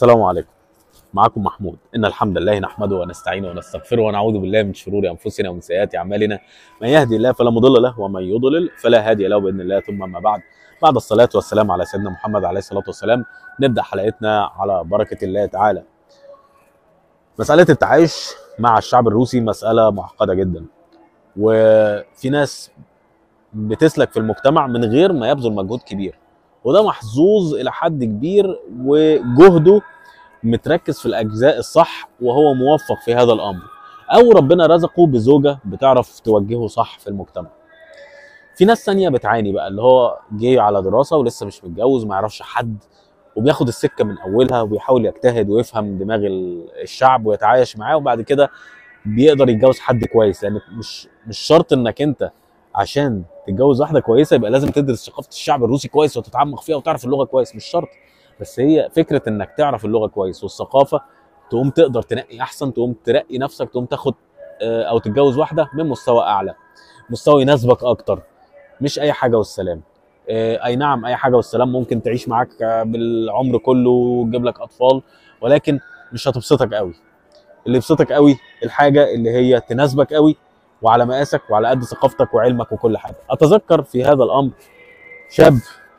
السلام عليكم. معكم محمود. إن الحمد لله نحمده ونستعينه ونستغفره ونعوذ بالله من شرور أنفسنا ومن سيئات أعمالنا. من يهدي الله فلا مضل له ومن يضلل فلا هادي له بإذن الله. ثم أما بعد الصلاة والسلام على سيدنا محمد عليه الصلاة والسلام، نبدأ حلقتنا على بركة الله تعالى. مسألة التعايش مع الشعب الروسي مسألة معقدة جدا، وفي ناس بتسلك في المجتمع من غير ما يبذل مجهود كبير، وده محظوظ إلى حد كبير وجهده متركز في الأجزاء الصح وهو موفق في هذا الأمر، أو ربنا رزقه بزوجة بتعرف توجهه صح في المجتمع. في ناس ثانية بتعاني بقى، اللي هو جاي على دراسة ولسه مش متجوز، ما يعرفش حد، وبياخد السكة من أولها وبيحاول يجتهد ويفهم دماغ الشعب ويتعايش معاه، وبعد كده بيقدر يتجوز حد كويس. لأن مش شرط إنك أنت عشان تتجوز واحدة كويسة يبقى لازم تدرس ثقافة الشعب الروسي كويس وتتعمق فيها وتعرف اللغة كويس، مش شرط. بس هي فكرة إنك تعرف اللغة كويس والثقافة، تقوم تقدر تنقي أحسن، تقوم ترقي نفسك، تقوم تاخد أو تتجوز واحدة من مستوى أعلى، مستوى يناسبك أكتر، مش أي حاجة والسلام. أي نعم، أي حاجة والسلام ممكن تعيش معاك بالعمر كله وتجيب لك أطفال، ولكن مش هتبسطك قوي. اللي يبسطك قوي الحاجة اللي هي تناسبك قوي وعلى مقاسك وعلى قد ثقافتك وعلمك وكل حاجة. أتذكر في هذا الأمر شاب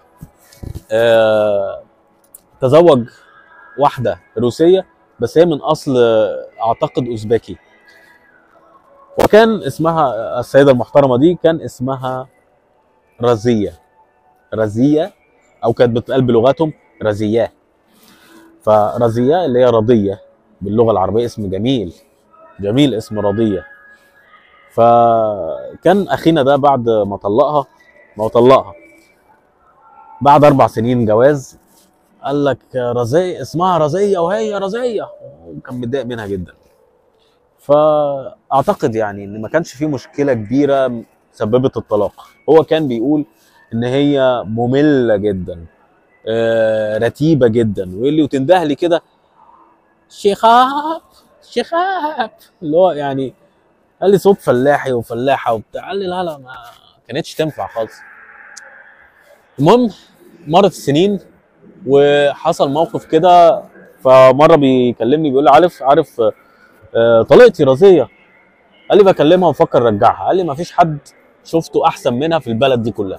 تزوج واحدة روسية، بس هي من أصل أعتقد أوزبكي، وكان اسمها السيدة المحترمة دي كان اسمها رزية، أو كانت بتتقال بلغتهم رزياه. فرزية اللي هي رضية باللغة العربية، اسم جميل اسم رضية. فكان أخينا ده بعد ما طلقها بعد 4 سنين جواز، قال لك رزية، اسمها رزية وهي رزية، وكان متضايق منها جدا. فاعتقد يعني ان ما كانش فيه مشكله كبيره سببت الطلاق. هو كان بيقول ان هي ممله جدا، رتيبه جدا، واللي وتنده لي كده شيخاب، اللي هو يعني قال لي صوت فلاحي وفلاحه وبتاع. قال لي لا ما كانتش تنفع خالص. المهم مرت السنين وحصل موقف كده، فمره بيكلمني بيقول لي عارف طليقتي رزية. قال لي بكلمها وفكر رجعها. قال لي ما فيش حد شفته احسن منها في البلد دي كلها.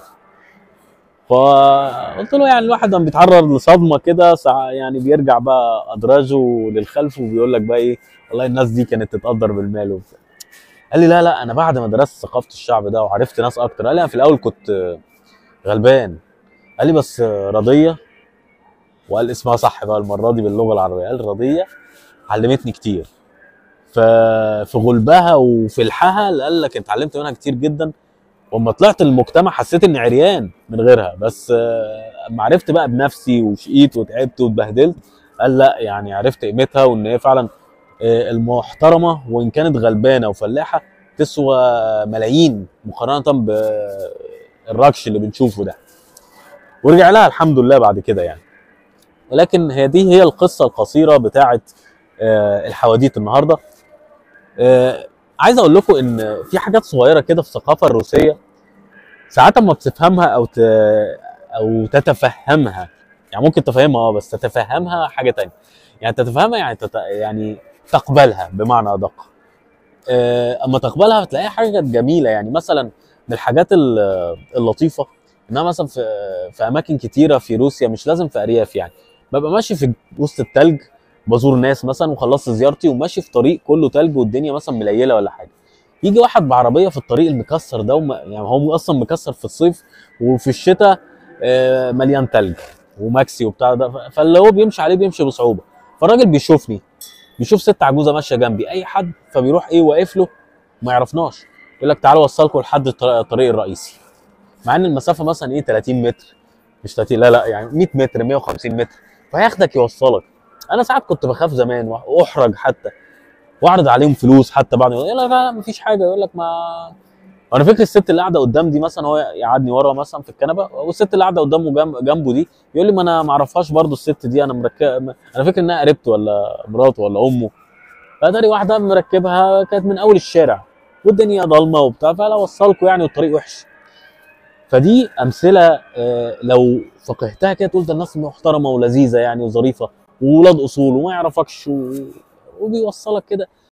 فقلت له يعني الواحد لما بيتعرض لصدمه كده يعني بيرجع بقى ادراجه للخلف وبيقول لك بقى ايه، والله الناس دي كانت تتقدر بالمال وبتاع. قال لي لا انا بعد ما درست ثقافه الشعب ده وعرفت ناس اكتر. قال لي انا في الاول كنت غلبان. قال لي بس رضيه، وقال اسمها صح بقى المره دي باللغه العربيه، قال رضيه علمتني كتير في غلبها وفي الحها. قال لك اتعلمت منها كتير جدا، واما طلعت المجتمع حسيت اني عريان من غيرها، بس اما عرفت بقى بنفسي وشقيت وتعبت واتبهدلت، قال لا يعني عرفت قيمتها، وان هي فعلا المحترمه وان كانت غلبانه وفلاحه تسوى ملايين مقارنه بالركش اللي بنشوفه ده. ورجع لها الحمد لله بعد كده يعني. ولكن هي القصه القصيره بتاعه الحواديت النهارده. عايز اقول لكم ان في حاجات صغيره كده في الثقافه الروسيه ساعات اما بتفهمها او تتفهمها، يعني ممكن تفهمها بس تتفهمها حاجه تانية. يعني تتفهمها يعني تقبلها بمعنى ادق. اما تقبلها بتلاقيها حاجه جميله. يعني مثلا من الحاجات اللطيفه انها مثلا في اماكن كتيره في روسيا، مش لازم في ارياف، يعني ببقى ماشي في وسط التلج بزور ناس مثلا وخلصت زيارتي وماشي في طريق كله تلج والدنيا مثلا مليله ولا حاجه، يجي واحد بعربيه في الطريق المكسر ده يعني هو اصلا مكسر في الصيف، وفي الشتاء مليان تلج وماكسي وبتاع ده، فاللي هو بيمشي عليه بيمشي بصعوبه. فالراجل بيشوفني، بيشوف ست عجوزه ماشيه جنبي اي حد، فبيروح ايه واقف له، ما يعرفناش، يقول لك تعالوا اوصلكم لحد الطريق الرئيسي، مع ان المسافه مثلا ايه 30 متر، مش 30 لا يعني 100 متر 150 متر، فهياخدك يوصلك. انا ساعات كنت بخاف زمان واحرج حتى واعرض عليهم فلوس حتى بعد، يقول لك لا مفيش حاجه، يقول لك ما انا فاكر الست اللي قاعده قدام دي مثلا، هو يقعدني ورا مثلا في الكنبه، والست اللي قاعده قدامه جنبه دي يقول لي ما انا ما اعرفهاش برضو الست دي، انا مركب، انا فاكر انها قريبته ولا مراته ولا امه، فداري واحده مركبها كانت من اول الشارع والدنيا ضلمه وبتاع، فلا وصلكوا يعني والطريق وحش. فدي امثله لو فقهتها كده تقول ده الناس محترمه ولذيذه يعني وظريفه، وولاد اصول وما يعرفكش وبيوصلك كده